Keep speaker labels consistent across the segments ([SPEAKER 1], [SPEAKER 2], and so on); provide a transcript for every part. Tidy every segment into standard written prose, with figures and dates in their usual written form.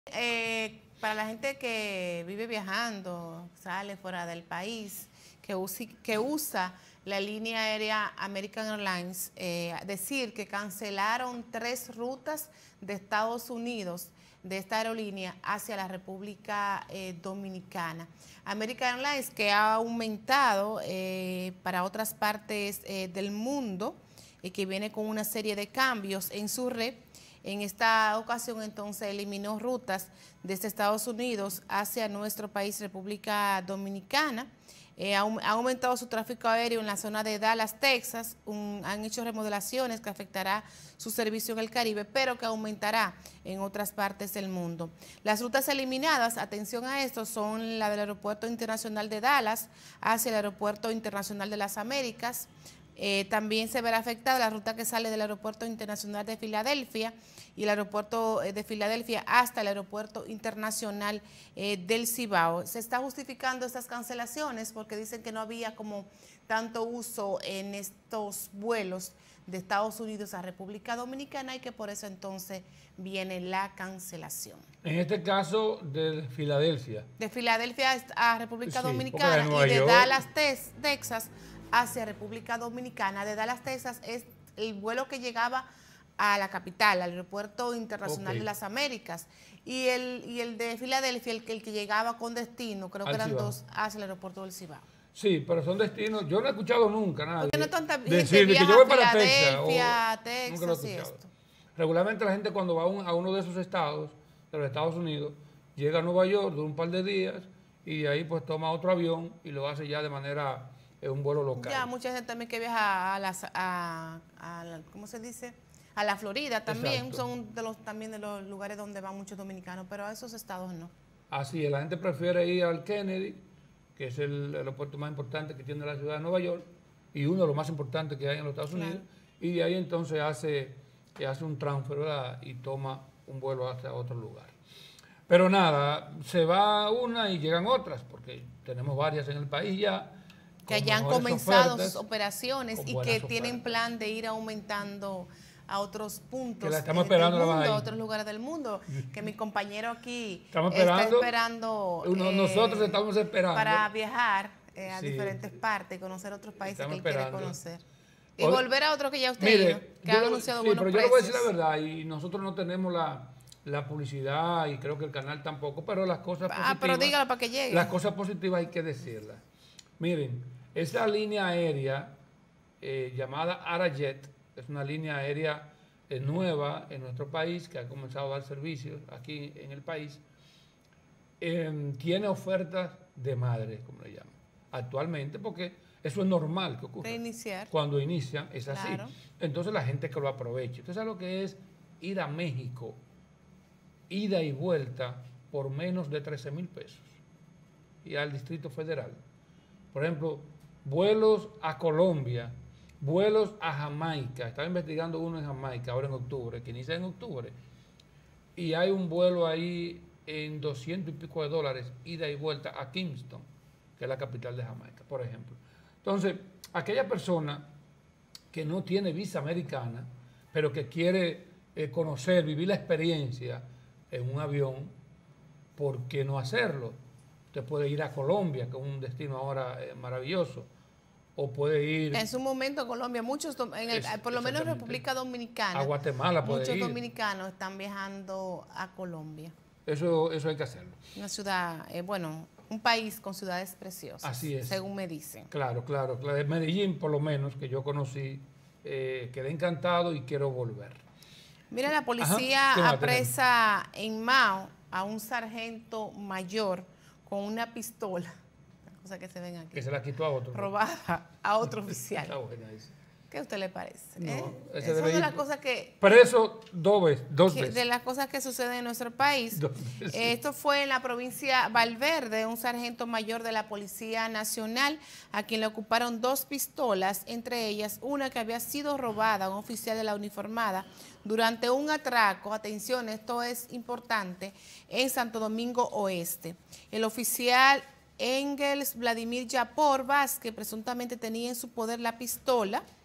[SPEAKER 1] Para la gente que vive viajando, sale fuera del país, que usa la línea aérea American Airlines, decir que cancelaron 3 rutas de Estados Unidos de esta aerolínea hacia la República Dominicana. American Airlines, que ha aumentado para otras partes del mundo y que viene con una serie de cambios en su red. En esta ocasión, entonces, eliminó rutas desde Estados Unidos hacia nuestro país, República Dominicana. Ha aumentado su tráfico aéreo en la zona de Dallas, Texas. Han hecho remodelaciones que afectará su servicio en el Caribe, pero que aumentará en otras partes del mundo. Las rutas eliminadas, atención a esto, son la del Aeropuerto Internacional de Dallas hacia el Aeropuerto Internacional de las Américas. También se verá afectada la ruta que sale del Aeropuerto Internacional de Filadelfia y el Aeropuerto de Filadelfia hasta el Aeropuerto Internacional del Cibao. Se está justificando estas cancelaciones porque dicen que no había como tanto uso en estos vuelos de Estados Unidos a República Dominicana y que por eso entonces viene la cancelación.
[SPEAKER 2] En este caso de Filadelfia.
[SPEAKER 1] De Filadelfia a República Dominicana
[SPEAKER 2] de
[SPEAKER 1] y de
[SPEAKER 2] York,
[SPEAKER 1] Dallas, Texas hacia República Dominicana. De Dallas, Texas es el vuelo que llegaba a la capital, al Aeropuerto Internacional de las Américas. Y el de Filadelfia, el que llegaba con destino, creo que eran 2 hacia el Aeropuerto del Cibao.
[SPEAKER 2] Sí, pero son destinos, yo no he escuchado nunca nadie
[SPEAKER 1] porque no tanta
[SPEAKER 2] decir
[SPEAKER 1] gente
[SPEAKER 2] que yo voy para
[SPEAKER 1] Filadelfia,
[SPEAKER 2] Texas,
[SPEAKER 1] nunca lo he escuchado.
[SPEAKER 2] Regularmente la gente cuando va a uno de esos estados, de los Estados Unidos, llega a Nueva York, dura un par de días y de ahí pues toma otro avión y lo hace ya de manera un vuelo local.
[SPEAKER 1] Ya, mucha gente también que viaja ¿cómo se dice? A la Florida también. Exacto. Son también de los lugares donde van muchos dominicanos, pero a esos estados no.
[SPEAKER 2] Así es, la gente prefiere ir al Kennedy, que es el aeropuerto más importante que tiene la ciudad de Nueva York y uno de los más importantes que hay en los Estados Unidos, y de ahí entonces hace un transfer, ¿verdad? Y toma un vuelo hacia otro lugar. Pero nada, se va una y llegan otras, porque tenemos varias en el país ya.
[SPEAKER 1] Que hayan comenzado sus operaciones y que tienen plan de ir aumentando a otros puntos
[SPEAKER 2] del mundo,
[SPEAKER 1] a otros lugares del mundo. Que mi compañero aquí
[SPEAKER 2] está
[SPEAKER 1] esperando.
[SPEAKER 2] Nosotros estamos esperando.
[SPEAKER 1] Para viajar a diferentes partes, conocer otros países que él quiere conocer. Y volver a otros que ya usted ha ido, que han anunciado buenos precios.
[SPEAKER 2] Pero yo le voy a decir la verdad, y nosotros no tenemos la publicidad, y creo que el canal tampoco, pero las cosas positivas.
[SPEAKER 1] Pero dígalo para que llegue.
[SPEAKER 2] Las cosas positivas hay que decirlas. Miren, esa línea aérea llamada Arajet, es una línea aérea nueva en nuestro país que ha comenzado a dar servicios aquí en el país. Tiene ofertas de madre, como le llaman, actualmente, porque eso es normal que ocurra.
[SPEAKER 1] Reiniciar.
[SPEAKER 2] Cuando inician, es así.
[SPEAKER 1] Claro. Entonces
[SPEAKER 2] la gente que lo aproveche. Entonces, ¿sabes lo que es ir a México, ida y vuelta, por menos de 13,000 pesos? Y al Distrito Federal. Por ejemplo, vuelos a Colombia, vuelos a Jamaica. Estaba investigando uno en Jamaica ahora en octubre, que inicia en octubre. Y hay un vuelo ahí en 200 y pico de dólares, ida y vuelta a Kingston, que es la capital de Jamaica, por ejemplo. Entonces, aquella persona que no tiene visa americana, pero que quiere conocer, vivir la experiencia en un avión, ¿por qué no hacerlo? Usted puede ir a Colombia, que es un destino ahora maravilloso, o puede ir...
[SPEAKER 1] En su momento Colombia, muchos, por lo menos en República Dominicana,
[SPEAKER 2] a Guatemala puede ir.
[SPEAKER 1] Muchos dominicanos están viajando a Colombia.
[SPEAKER 2] Eso hay que hacerlo.
[SPEAKER 1] Una ciudad, un país con ciudades preciosas.
[SPEAKER 2] Así es.
[SPEAKER 1] Según me dicen.
[SPEAKER 2] Claro. Medellín, por lo menos, que yo conocí, quedé encantado y quiero volver.
[SPEAKER 1] Mira, la policía apresa en Mao a un sargento mayor con una pistola, la cosa que se ven aquí.
[SPEAKER 2] Que se la quitó a otro.
[SPEAKER 1] Robada a otro oficial.
[SPEAKER 2] Está buena esa.
[SPEAKER 1] ¿Qué a usted le parece?
[SPEAKER 2] No,
[SPEAKER 1] eso es de las cosas que...
[SPEAKER 2] Preso dos veces.
[SPEAKER 1] De las cosas que suceden en nuestro país. Esto fue en la provincia Valverde, un sargento mayor de la Policía Nacional, a quien le ocuparon 2 pistolas, entre ellas una que había sido robada a un oficial de la uniformada durante un atraco, atención, esto es importante, en Santo Domingo Oeste. El oficial Engels Vladimir Yapor Vázquez presuntamente tenía en su poder la pistola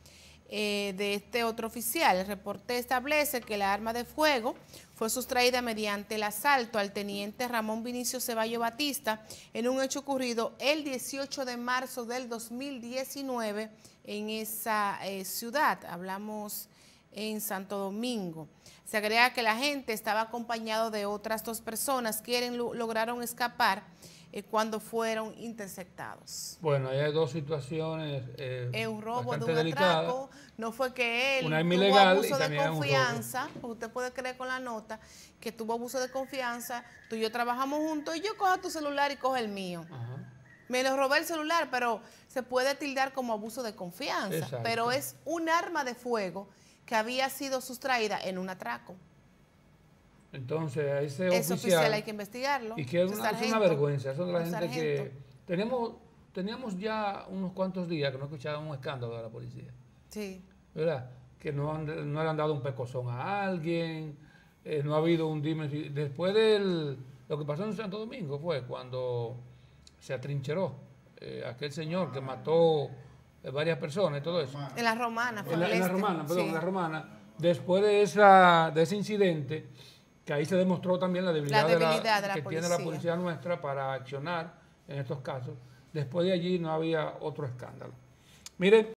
[SPEAKER 1] de este otro oficial. El reporte establece que la arma de fuego fue sustraída mediante el asalto al teniente Ramón Vinicio Ceballo Batista en un hecho ocurrido el 18 de marzo del 2019 en esa ciudad. Hablamos en Santo Domingo. Se agrega que la gente estaba acompañado de otras 2 personas que lograron escapar cuando fueron interceptados.
[SPEAKER 2] Bueno, ahí hay 2 situaciones
[SPEAKER 1] un robo
[SPEAKER 2] bastante
[SPEAKER 1] de un
[SPEAKER 2] delicadas.
[SPEAKER 1] atraco, no fue que él
[SPEAKER 2] Una
[SPEAKER 1] tuvo
[SPEAKER 2] ilegal
[SPEAKER 1] abuso
[SPEAKER 2] y
[SPEAKER 1] de
[SPEAKER 2] también
[SPEAKER 1] confianza, porque usted puede creer con la nota que tuvo abuso de confianza, tú y yo trabajamos juntos y yo cojo tu celular y cojo el mío.
[SPEAKER 2] Ajá.
[SPEAKER 1] Me lo robé el celular, pero se puede tildar como abuso de confianza.
[SPEAKER 2] Exacto.
[SPEAKER 1] Pero es un arma de fuego que había sido sustraída en un atraco.
[SPEAKER 2] Entonces, a ese
[SPEAKER 1] oficial hay que investigarlo.
[SPEAKER 2] Y que es una vergüenza. Eso de la gente que... Teníamos ya unos cuantos días que no escuchábamos un escándalo de la policía.
[SPEAKER 1] Sí.
[SPEAKER 2] ¿Verdad? Que no le han dado un pecozón a alguien, no ha habido un dime. Después de lo que pasó en Santo Domingo fue cuando se atrincheró aquel señor que mató varias personas y todo eso.
[SPEAKER 1] En la Romana.
[SPEAKER 2] En la Romana, perdón, en la Romana. Después de ese incidente, que ahí se demostró también la debilidad que tiene la policía nuestra para accionar en estos casos. Después de allí no había otro escándalo. Miren.